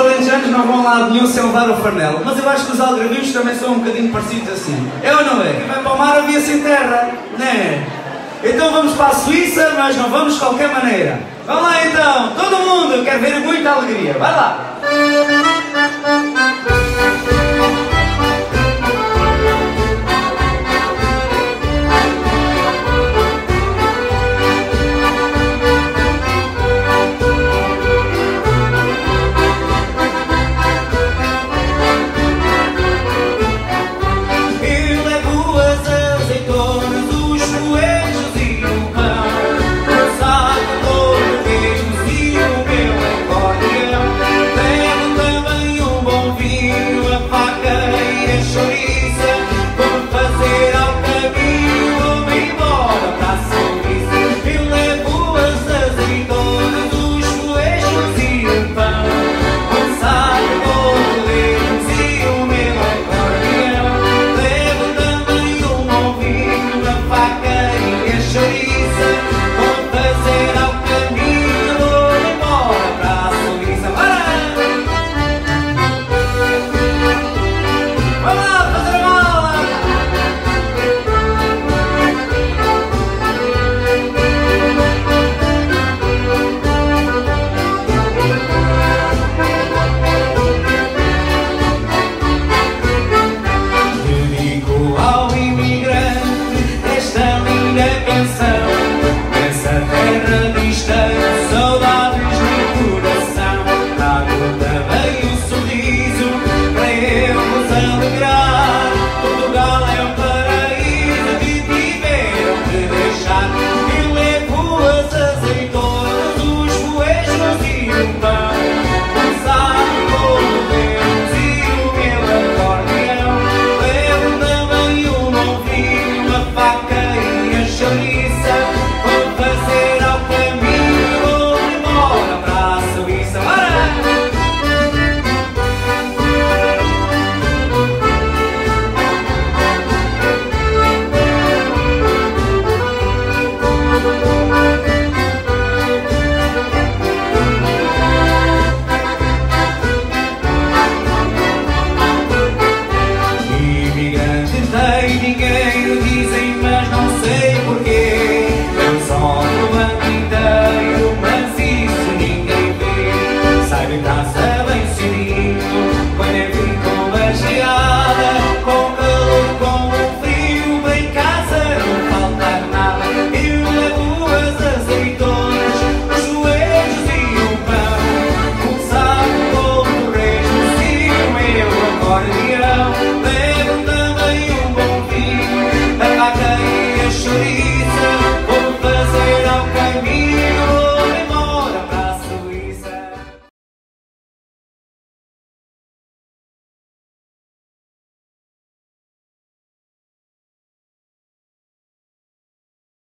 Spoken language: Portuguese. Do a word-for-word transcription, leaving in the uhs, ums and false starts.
alentejanos não vão lá de nenhum sem levar o farnel, mas eu acho que os algarvios também são um bocadinho parecidos assim. É ou não é? Quem vai para o mar havia sem terra, não é? Então vamos para a Suíça, mas não vamos de qualquer maneira. Vamos lá então, todo mundo, quero ver muita alegria, vai lá!